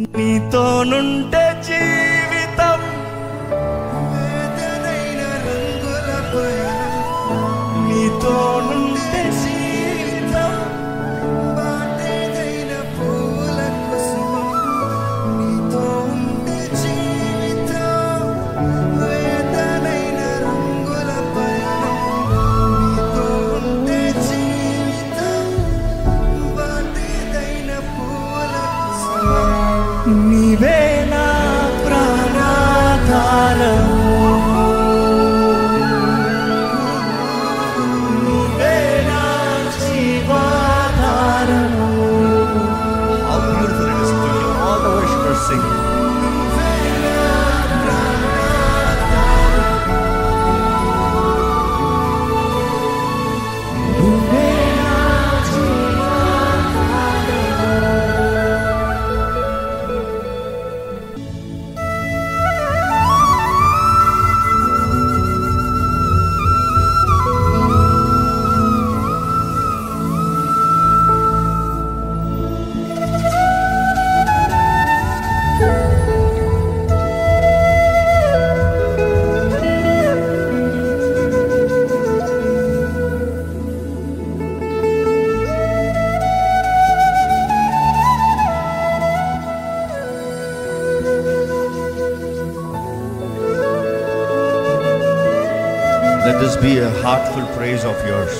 నీతోనుంటే జీవితం వేదనైన రంగుల పయనం, నీతోనుంటే జీవితం బాటేదైన పూల కుసుమం, నీతో ఉంటే జీవితం వేదనైన రంగుల పయనం, నీతో ఉంటే జీవితం బాటేదైన పూల కుసుమం. నీవే నా ప్రాణాధారము, నీవే నా జీవాధారము. How beautiful it is to hear all the worshipers sing. నీవే నా ప్రాణాధారము, నీవే నా Let this be a heartful praise of yours.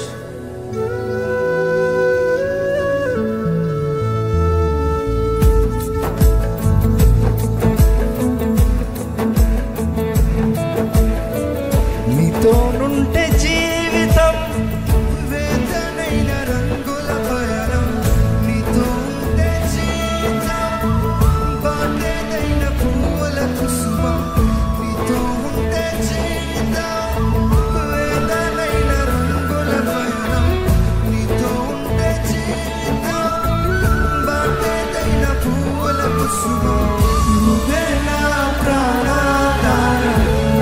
నీతోనుంటే జీవితం వేదనైన రంగుల పయనం, నీతో ఉంటే జీవితం బాటేదైన పూల కుసుమం, నీతో ఉంటే జీవితం వేదనైన రంగుల పయనం, నీతో ఉంటే జీవితం బాటేదైన పూల కుసుమం. నువ్వే నా ప్రాణాధారం,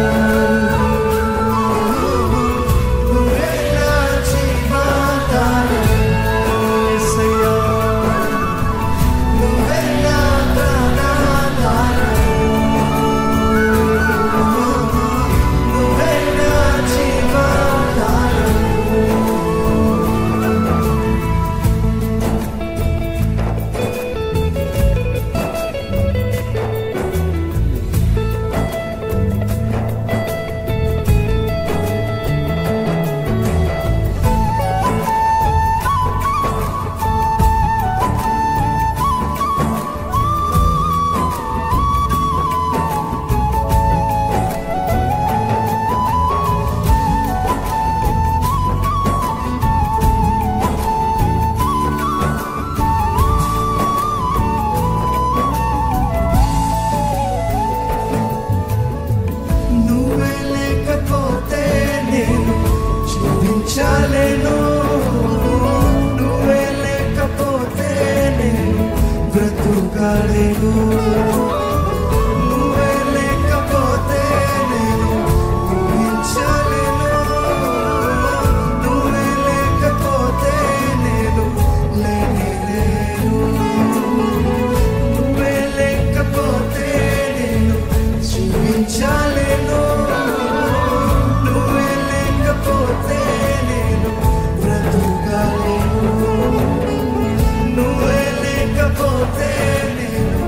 నువ్వే నా జీవాధారం. యేసయ్యా, నువ్వే నా ప్రాణాధారం, నువ్వే నా జీవాధారం. నువ్వే లేకపోతే నేను జీవించలేను, నువ్వే లేకపోతే నేను బ్రతుకలేను, నువ్వే లేకపోతే నేను జీవించలేను, నువ్వే లేకపోతే నేను లేనేలేను, నువ్వే లేకపోతే నేను జీవించలేను, నువ్వే లేకపోతే నేను బ్రతుకలేను, నువ్వే లేకపోతే నేను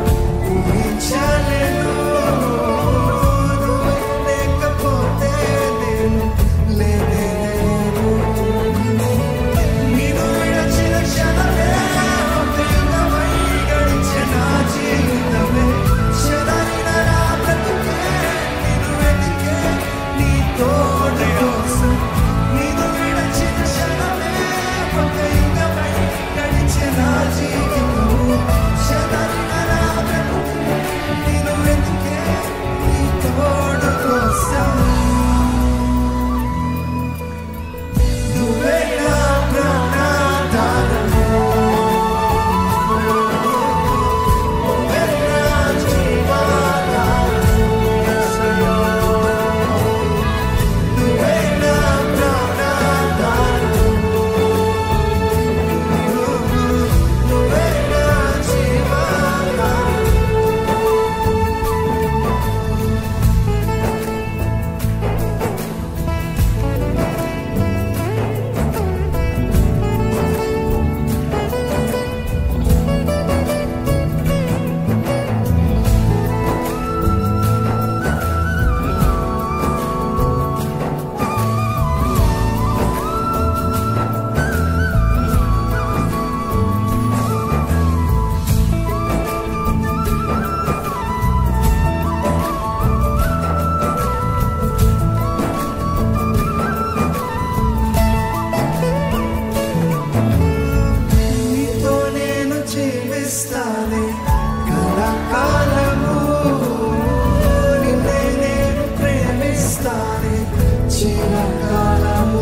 ప్రేమిస్తానే కలకాలము, నిన్నే నేను ప్రేమిస్తానే చిరకాలము.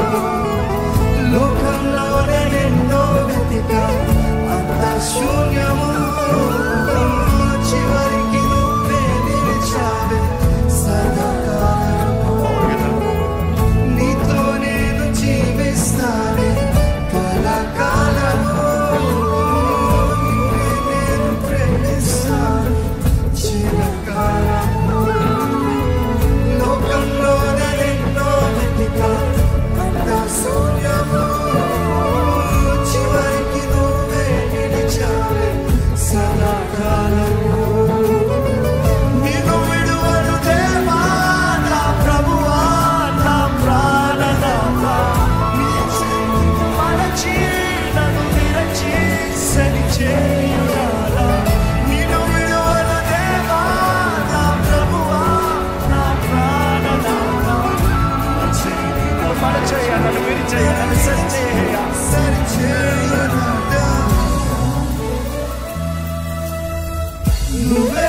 లోకంలోనే ఎన్నో వెతికా అంత శూన్యము, చివరికి నువ్వే నిలిచావే సదాకాలము. నీతో నేను జీవిస్తానే కలకాలము, నిన్నే నేను ప్రేమిస్తానే చిరకాలము. లోకంలోనే ఎన్నో వెతికా అంత శూన్యము, చివరికి నువ్వే నిలిచావే సదాకాలము. నిన్ను విడువను దేవా నా ప్రభువా నా ప్రాణనాథా, నీ చేతికి మలచి నన్ను విరచి సరిచేయునాథా. నిన్ను విడువను దేవా నా ప్రభువా నా ప్రాణనాథా, నీ చేతికి మలచేయ నన్ను విరిచేయ నన్ను సరిచేయునాథా. నువ్వే